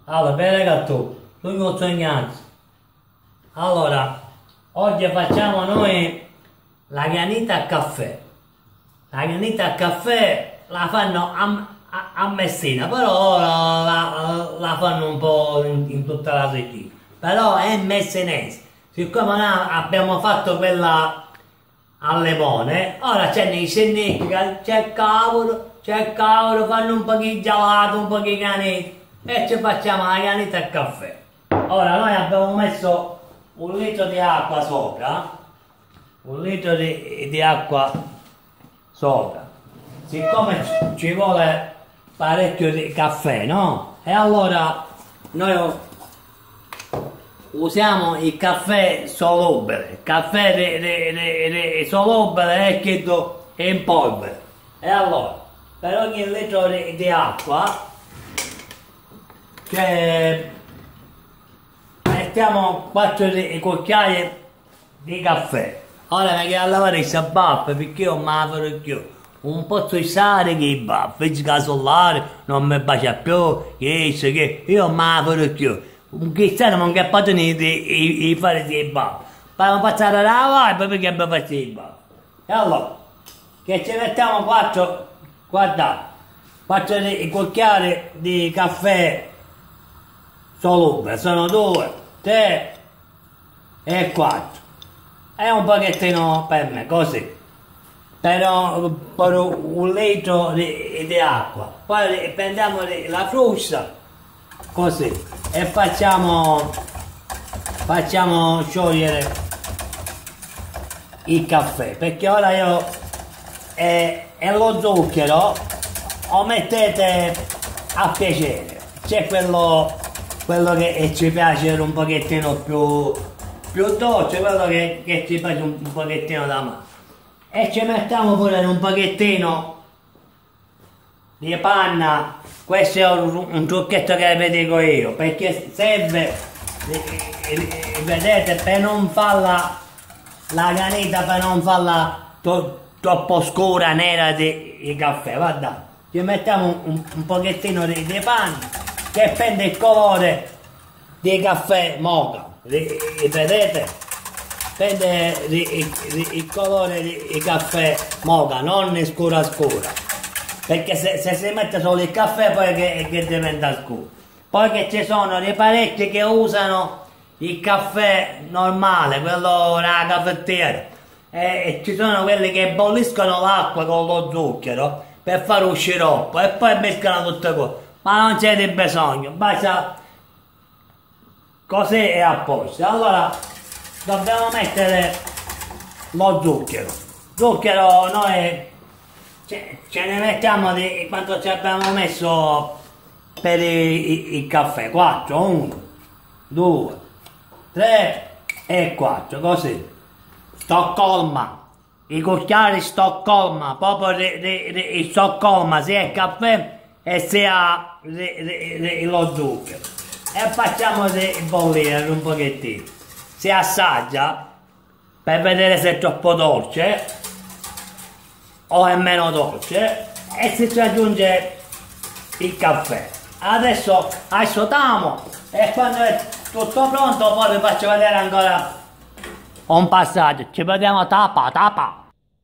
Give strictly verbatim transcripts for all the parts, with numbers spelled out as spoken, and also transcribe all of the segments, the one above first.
Allora, bene gatto, tu non sognanti. Allora, oggi facciamo noi la granita a caffè. La granita a caffè la fanno a, a, a Messina, però la, la, la fanno un po' in, in tutta la Sicilia. Però è messinese. Siccome noi abbiamo fatto quella al limone, ora c'è nei sennecchi, c'è il cavolo, c'è il cavolo, fanno un po' di gelato, un po' di granita e ci facciamo la granita al caffè. Ora noi abbiamo messo un litro di acqua sopra, un litro di, di acqua sopra, siccome ci vuole parecchio di caffè, no? E allora noi usiamo il caffè solubile, caffè di, di, di, di solubile e che è in polvere. E allora, per ogni litro di, di acqua, cioè, mettiamo quattro cucchiai di caffè. Ora mi chiedo a lavare i baffe perché io mi farò più. Un po' di sale che i baffi, il casolare non mi bacia più, che che io mi farò più. Un cristiano non è fatto niente di fare i baffi. Facciamo passare la lavare perché abbiamo fatto i baffi. E allora, che ci mettiamo quattro, guardate, quattro cucchiai di caffè solubile, sono due, tre e quattro. È un pochettino per me, così. Però per un litro di, di acqua. Poi prendiamo la frusta, così, e facciamo, facciamo sciogliere il caffè. Perché ora io, e, e lo zucchero, lo mettete a piacere. C'è quello... quello che ci piace un pochettino più, più dolce, quello che, che ci piace un, un pochettino da mano. E ci mettiamo pure un pochettino di panna, questo è un, un trucchetto che vi dico io, perché serve, vedete, per non farla, la granita, per non farla to, troppo scura, nera di, di caffè, guarda, ci mettiamo un, un pochettino di, di panna, che prende il colore di caffè moka, vedete? Prende il, il, il colore di, di caffè moka, non scura scura, perché se, se si mette solo il caffè poi che, che diventa scuro. Poi che ci sono dei parecchi che usano il caffè normale, quello della caffettiera, e, e ci sono quelli che bolliscono l'acqua con lo zucchero per fare un sciroppo e poi mescolano tutte cose. Ma non c'è di bisogno, basta così e a posto. Allora dobbiamo mettere lo zucchero. Zucchero noi ce, ce ne mettiamo di quanto ci abbiamo messo per il, il caffè. quattro, uno, due, tre e quattro, così. Stoccolma, i cucchiari Stoccolma, proprio di, di, di, di Stoccolma, sia il caffè e sia lo zucchero, e facciamo bollire un pochettino, si assaggia per vedere se è troppo dolce o è meno dolce e si ci aggiunge il caffè. Adesso asciughiamo e quando è tutto pronto poi vi faccio vedere ancora un passaggio. Ci vediamo, tapa tapa.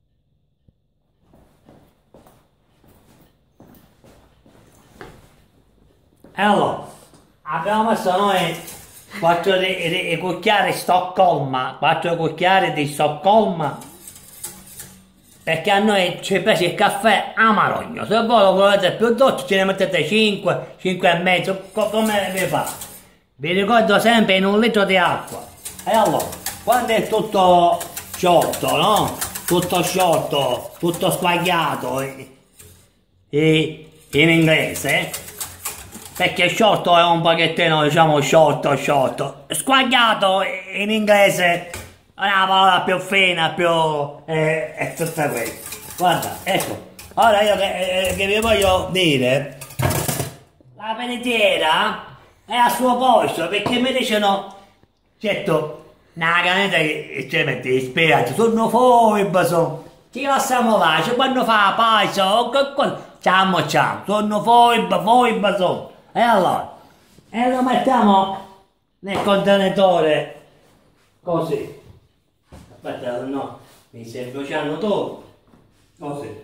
E allora, abbiamo messo noi quattro cucchiai Stoccolma, quattro cucchiai di Stoccolma, perché a noi ci piace il caffè amarogno. Se voi lo volete più dolce ce ne mettete cinque, cinque e mezzo, come vi fa. Vi ricordo sempre in un litro di acqua. E allora, quando è tutto sciolto, no? Tutto sciolto, tutto squagliato, e, e, in inglese, perché sciolto è un pochettino, diciamo, sciolto, sciolto. Squagliato in inglese è una parola più fina, più... Eh, è tutta questa. Guarda, ecco. Ora io che, eh, che vi voglio dire, la panettiera è al suo posto, perché mi dicono, certo, una canetta che ci mette in spiaggia, sono fuori, sono... Ci lasciamo là, cioè quando fa la pace, o che cosa, ciamo ciamo, sono fuori, fuori, sono... E allora, e lo mettiamo nel contenitore così. Aspetta, no, mi stai bruciando tutto. Così.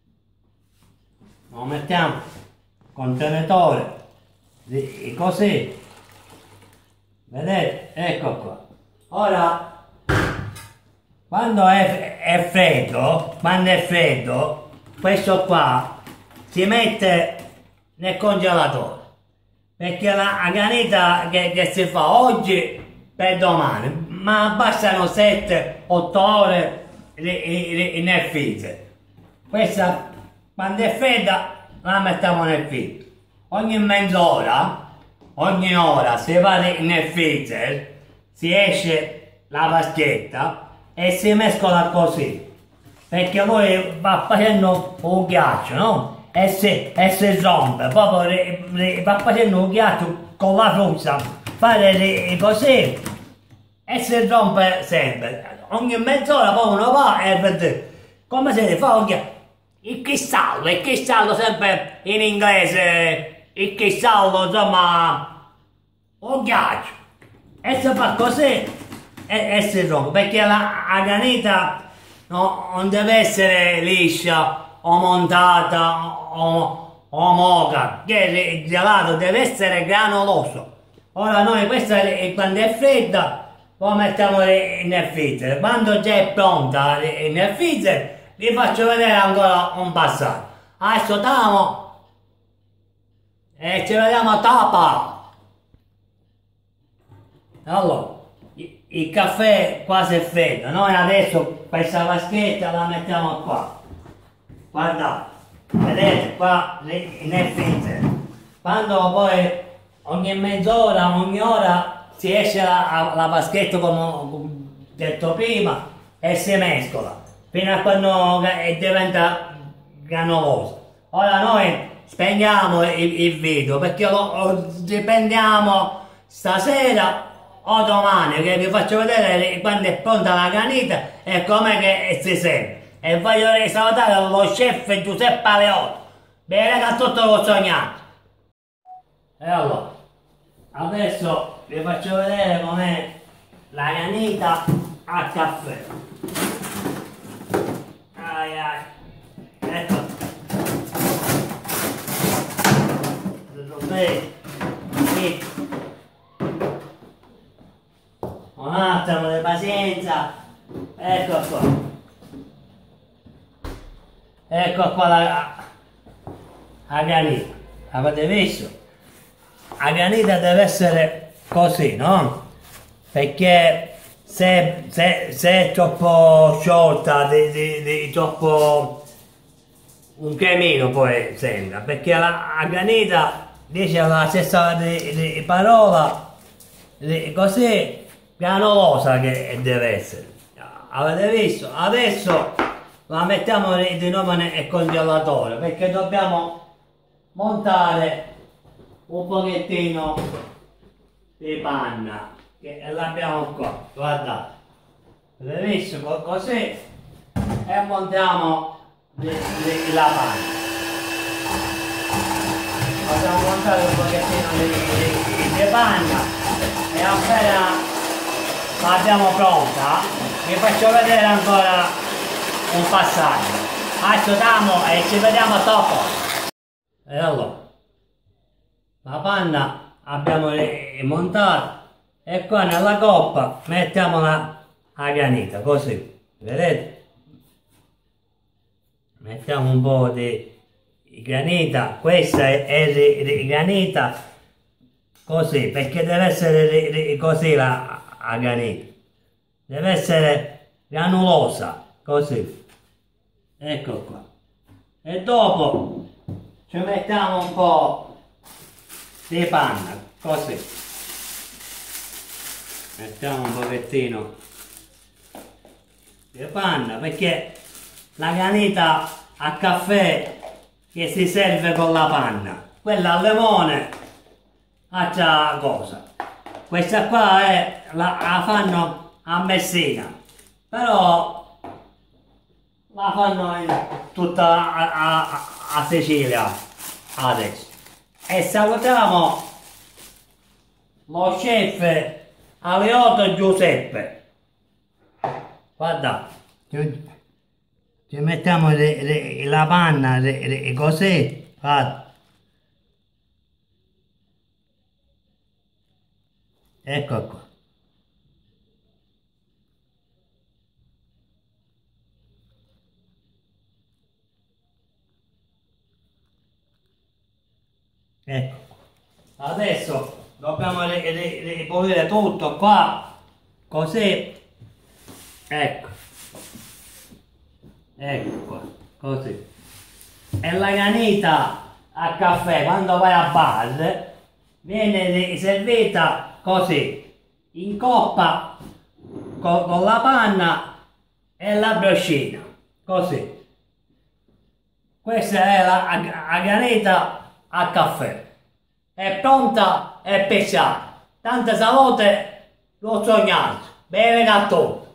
Lo mettiamo contenitore così. Vedete? Ecco qua. Ora, quando è, è freddo, quando è freddo, questo qua si mette nel congelatore. Perché la, la granita che, che si fa oggi per domani, ma bastano sette otto ore nel freezer. Questa, quando è fredda, la mettiamo nel freezer. Ogni mezz'ora, ogni ora, si va nel freezer, si esce la vaschetta e si mescola così. Perché poi va facendo un ghiaccio, no? E si, e si rompe, proprio re, re, va facendo un ghiaccio con la frutta, fare così e si rompe sempre. Ogni mezz'ora poi uno va e vede come si fa un ghiaccio. Il cristallo, il cristallo sempre in inglese, il cristallo insomma, un ghiaccio. E si fa così e, e si rompe, perché la, la granita no, non deve essere liscia o montata o, o moca, che il gelato deve essere granuloso. Ora noi questa quando è fredda lo mettiamo nel freezer, quando già è pronta nel freezer vi faccio vedere ancora un passaggio. Adesso tamo e ci vediamo dopo. Allora, il caffè quasi è freddo, noi adesso questa vaschetta la mettiamo qua. Guardate, vedete qua nel freezer. Quando poi ogni mezz'ora, ogni ora si esce la, la vaschetta come ho detto prima e si mescola fino a quando diventa granulosa. Ora noi spegniamo il, il video perché lo, lo riprendiamo stasera o domani, che vi faccio vedere quando è pronta la granita e com'è che si sente. E voglio salutare lo chef Giuseppe Aleotto. Bene, che tutto lo sognato. E allora, adesso vi faccio vedere com'è la granita al caffè. Ai ai. Ecco. Sì. Sì. Un attimo di pazienza. Ecco qua. Ecco qua la, la granita. Avete visto? La granita deve essere così, no? Perché se, se, se è troppo sciolta, di, di, di troppo un cremino poi sembra, perché la, la granita dice la stessa di, di parola, di, così granulosa che deve essere. Avete visto? Adesso la mettiamo di nuovo nel congelatore perché dobbiamo montare un pochettino di panna che l'abbiamo qua, guardate, avete visto così e montiamo di, di, la panna. Possiamo montare un pochettino di, di, di panna e appena l'abbiamo pronta vi faccio vedere ancora un passaggio. Acciutiamo e ci vediamo dopo. E allora, la panna abbiamo montata e qua nella coppa mettiamo la, la granita, così, vedete? Mettiamo un po' di granita, questa è, è di, di granita, così, perché deve essere di, di, così la, la granita, deve essere granulosa, così. Ecco qua. E dopo ci mettiamo un po' di panna, così. Mettiamo un pochettino di panna, perché la granita a caffè che si serve con la panna, quella al limone, altra cosa. Questa qua è, la, la fanno a Messina, però la fanno in tutta a, a, a Sicilia adesso. E salutiamo lo chef Aleoto Giuseppe. Guarda, ci, ci mettiamo le, le, la panna le, le, così, guarda. Ecco qua. Ecco. Adesso dobbiamo ripulire tutto qua, così. Ecco. Ecco qua, così. E la granita a caffè, quando vai a bar, viene servita così, in coppa, con, con la panna e la briochina, così. Questa è la, la, la granita a caffè. È pronta e pesata. Tanta salute, l'ho sognato. Bene gatto.